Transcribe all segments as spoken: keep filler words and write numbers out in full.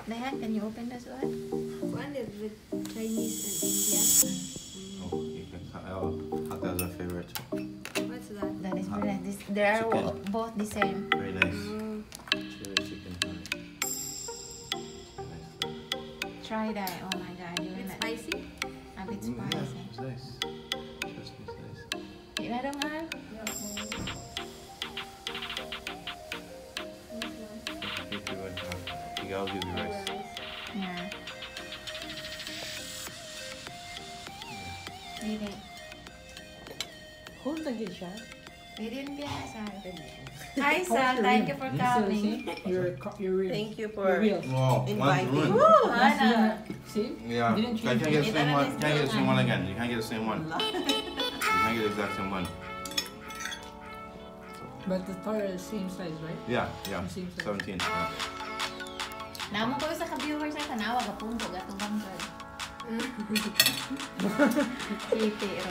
Dahan, can you open this one? One is with Chinese and Indian. Oh, you can. Oh, Hata's our favorite. What's that? That is very nice. This, they are Chicken. both the same. Very nice. Mm. Chili chicken curry. Nice. Try that. Oh my god, you will It's not. spicy? A bit Mm, yeah, spicy. it's nice. Trust me, it's nice. Di na dong, Al? If you want to have, I'll give you rice. Yeah. Dili. Hold the siya. Dili din biasa. Hi, Sal. Thank you for coming. Your, your ribs. Thank you Your for wheels. Oh, one's inviting. ruined. Woo! Hana. See? Yeah, Didn't you can't change get the it. same one. It Can't get the same is one again. You can't get the same one. You can't get the exact same one. But the tar is same size, right? Yeah, yeah. Same size. Seventeen. Yeah. Namo ko sa ka-viewers na tanawa ka punto gatong bangkod. Titiro.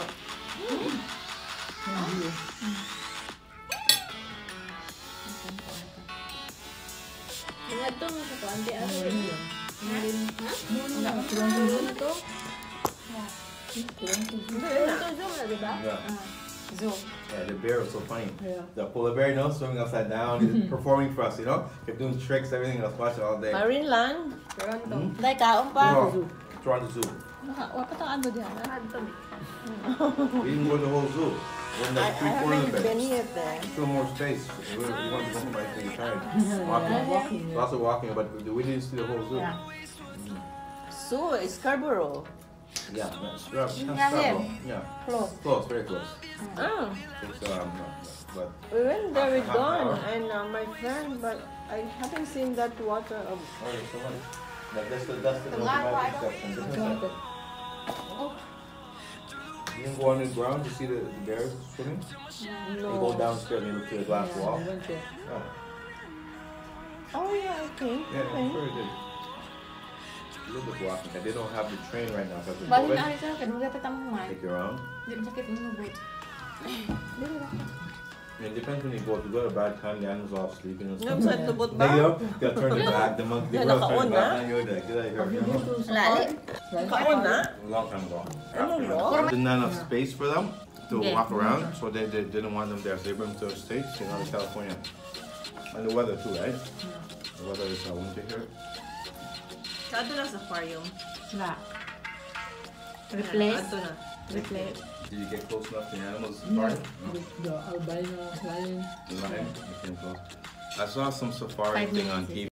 Mga ito mo sa kuwan. Di ano Ano rin. yun? Ha? Wala ka tulang tulang. Ano to? Tulang tulang. Ito zoom na, di ba? Yeah. Zoom. Yeah, the bear was so funny. Yeah. The polar bear, you know, swimming upside down, he's performing for us, you know? Kept doing tricks, everything. I was watching all day. Marine land. Toronto. Hmm? Dai kaon pa. Oh, Toronto Zoo. Wala pa tang ano diyan. Toronto. We didn't go to the whole zoo. We're in I, like I three quarters haven't of been it. yet there. Still more space. We, we want to go home by three tired. Walking. Walking. Yeah. Lots of walking, but we didn't see the whole zoo. Yeah. So, Scarborough. Yeah, no, Scrub, Yeah, Scrabble. here. Yeah, Close. close, very close. Oh, It's um, but we went there with Half an Dawn hour. and uh, my friend, but I haven't seen that water of. oh, there's so much. Like that's the that's the The lot, why automatic don't section. we This is like- You didn't go underground to see the, the bears swimming? You go No. downstairs and you look to the glass Yeah, wall. we went there. Oh. Oh yeah, okay. Yeah, okay. I'm sure it did. A little bit walking. And they don't have the train right now because Balik it's na open. rin sa akin. Huwag ka tamang man. Take you around. Di sakit mo wait. Dili ra. It depends when you go. If you go at a bad time, the animals all sleeping and Yung stuff. sa tubot They ba? go, they'll turn their back. The monkey, the Yeah, girls turn nakaon their back. na. And you're like, get out of Have you here. been to Lali. Right? Kaon na? A long time ago. Ano After- mo? There didn't have enough space for them to Yeah. walk around, so they, they didn't want them there. So they brought them to the States, you know, to California. And the weather too, right? The weather is uh, winter here. Sa ato na sa aquarium. La. Replace. Ato na. Replace. Did you get close enough to the animals? Safari? The, the albino lion. No. Lion? You came close. I saw some safari Five thing on minutes. T V.